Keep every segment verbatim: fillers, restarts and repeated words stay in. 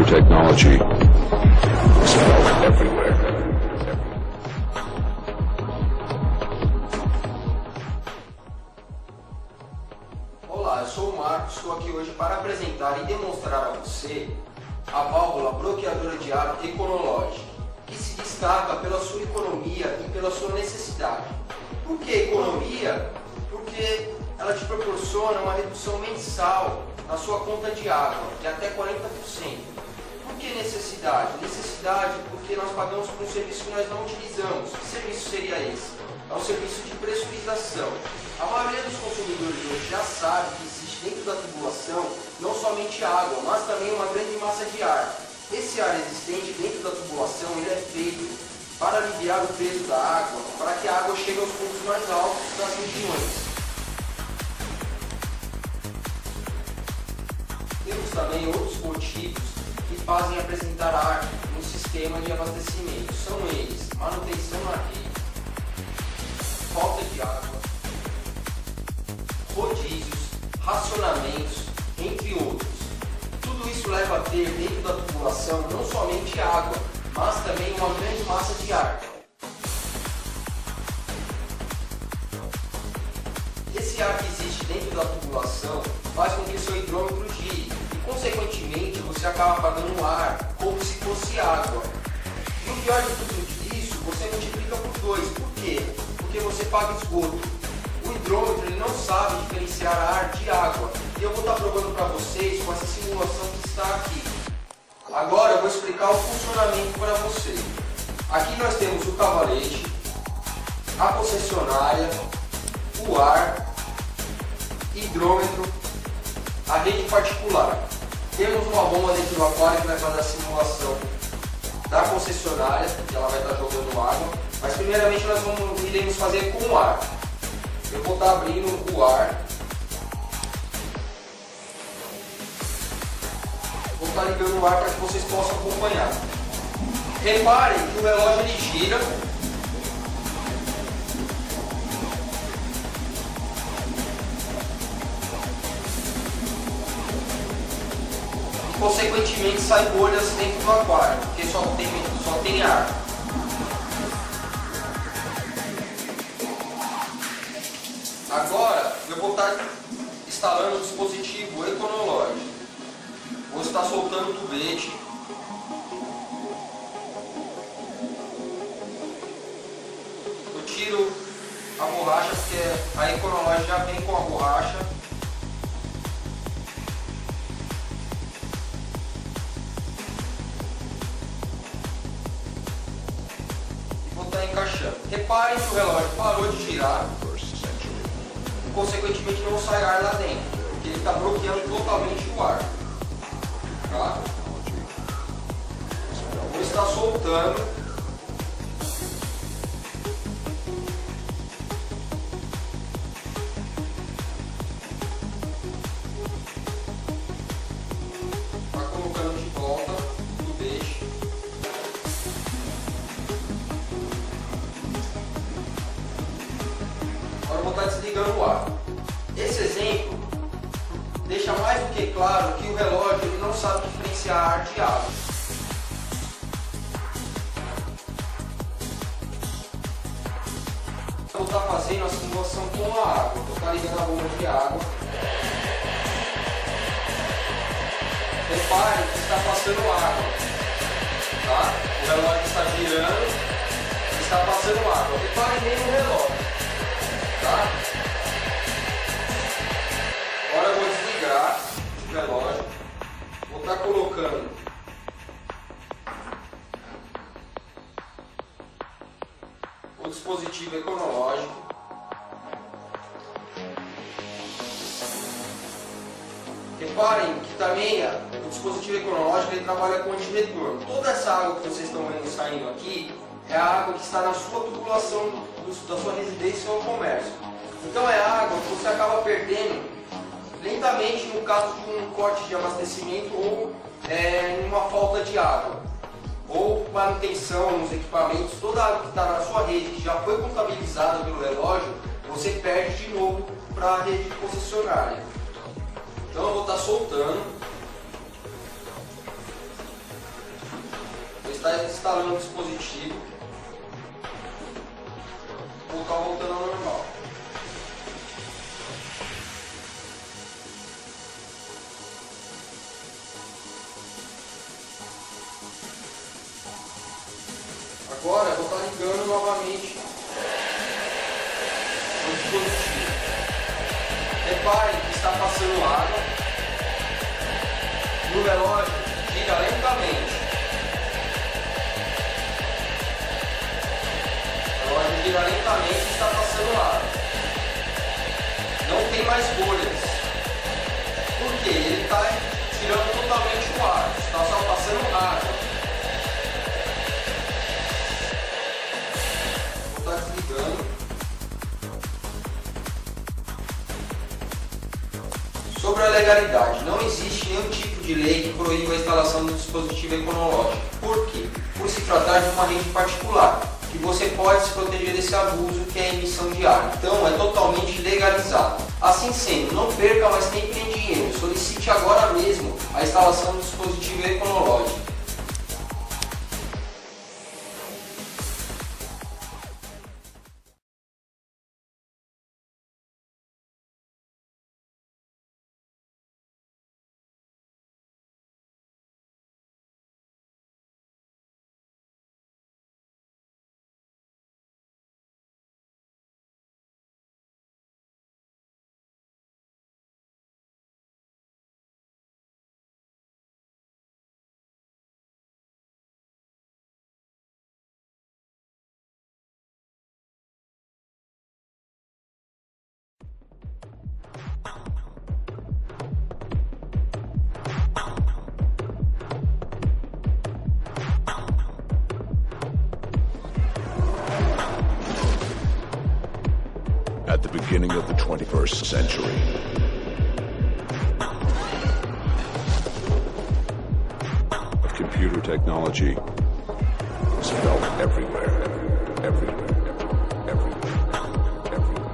nuclear technology is felt everywhere. Olá, eu sou o Marcos, estou aqui hoje para apresentar e demonstrar a você a válvula bloqueadora de ar Econologic, que se destaca pela sua economia e pela sua necessidade. Por que economia? Porque ela te proporciona uma redução mensal na sua conta de água, de até quarenta por cento. Por que necessidade? Necessidade porque nós pagamos por um serviço que nós não utilizamos. Que serviço seria esse? É um serviço de pressurização. A maioria dos consumidores hoje já sabe que existe dentro da tubulação não somente água, mas também uma grande massa de ar. Esse ar existente dentro da tubulação ele é feito para aliviar o peso da água, para que a água chegue aos pontos mais altos das regiões. Temos também outros motivos que fazem apresentar ar no sistema de abastecimento. São eles: manutenção na rede, falta de água, rodízios, racionamentos, entre outros. Tudo isso leva a ter dentro da tubulação não somente água, mas também uma grande massa de ar. Esse ar que existe dentro da tubulação faz com que seu hidrômetro gire e, consequentemente, você acaba pagando ar como se fosse água. E o pior de tudo isso, você multiplica por dois. Por quê? Porque você paga esgoto. O hidrômetro ele não sabe diferenciar ar de água. E eu vou estar provando para vocês com essa simulação que está aqui. Agora eu vou explicar o funcionamento para você. Aqui nós temos o cavalete, a concessionária, o ar, hidrômetro, a rede particular. Temos uma bomba dentro do aquário que vai fazer a simulação da concessionária, que ela vai estar jogando água. Mas primeiramente nós vamos, iremos fazer com o ar. Eu vou estar abrindo o ar. Vou estar ligando o ar para que vocês possam acompanhar. Reparem que o relógio ele gira. E consequentemente sai bolhas dentro do aquário, porque só tem, só tem ar. Agora eu vou estar instalando o dispositivo Econologic. Vou estar soltando o tubete. Eu tiro a borracha porque a Econologic já vem com a borracha. E vou estar encaixando. Reparem que o relógio parou de girar. E, consequentemente não sai ar lá dentro, porque ele está bloqueando totalmente o ar. Tá? Vou estar soltando. Tá colocando de volta no peixe. Agora eu vou estar desligando o ar. Esse exemplo deixa mais do que claro que o relógio ele não sabe diferenciar ar de água. Eu vou estar fazendo a simulação com a água. Vou estar ligando a bomba de água. Repare que está passando água. Tá? O relógio está girando e está passando água. Repare bem no relógio. Tá? Agora eu vou desligar o relógio, vou estar colocando o dispositivo Econologic. Reparem que também o dispositivo Econologic ele trabalha com antirretorno. Toda essa água que vocês estão vendo saindo aqui é a água que está na sua tubulação da sua residência ou comércio. Então é água que você acaba perdendo lentamente no caso de um corte de abastecimento ou é, numa falta de água, ou manutenção nos equipamentos. Toda a água que está na sua rede, que já foi contabilizada pelo relógio, você perde de novo para a rede concessionária. Então eu vou estar soltando. está instalando o dispositivo. Vou colocar voltando ao normal. Agora eu vou estar ligando novamente o dispositivo. Repare que está passando água e o relógio gira lentamente. O relógio gira lentamente e está passando água. Não tem mais bolhas. Por quê? Ele está tirando totalmente o ar. Está só passando água. Vou estar desligando. Sobre a legalidade, não existe nenhum tipo de lei que proíba a instalação do dispositivo econológico. Por quê? Por se tratar de uma rede particular, que você pode se proteger desse abuso que é a emissão de ar. Então, é totalmente legalizado. Assim sendo, não perca mais tempo nem dinheiro. Solicite agora mesmo a instalação do dispositivo econológico. At the beginning of the twenty-first century, computer technology was felt everywhere, everywhere, everywhere, everywhere, everywhere.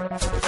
Thank you.